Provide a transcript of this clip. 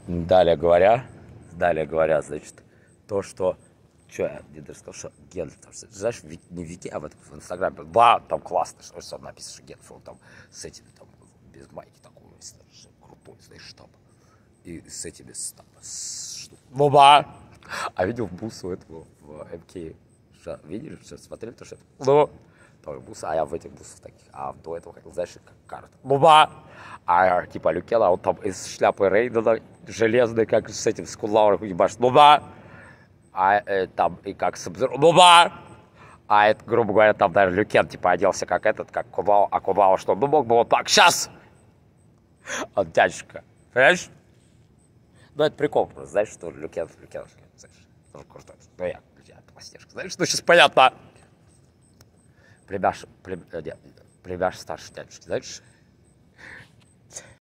Далее говоря, значит, то, что... Че, я не сказал, что Ген, знаешь, не Вики, а в Инстаграме, да, там классно, что сам написано, что Ген, что он там с этими, там, без майки такой, крутой, знаешь, там, и с этими, там, ну да, а видел бусу этого в МК, видели, что смотрели, то, что, ну, тоже бусы, а я в этих бусах таких, а до этого хотел, знаешь, как карта, ну да, а типа Люкена, он там из шляпы Рейдена, железной, как с этим, с кудлауром, ебашь, ну да, там, и как Сабзиро, ну да! А это, грубо говоря, там даже Люкен, типа, оделся как этот, как Кудау, а Кудау что? Ну, мог бы вот так, сейчас! Он дядюшка, понимаешь? Ну, это прикол просто, знаешь, что Люкен, знаешь, тоже крутой. Ну, я пластишка, знаешь, что сейчас понятно? Племяш старший дядюшки, знаешь?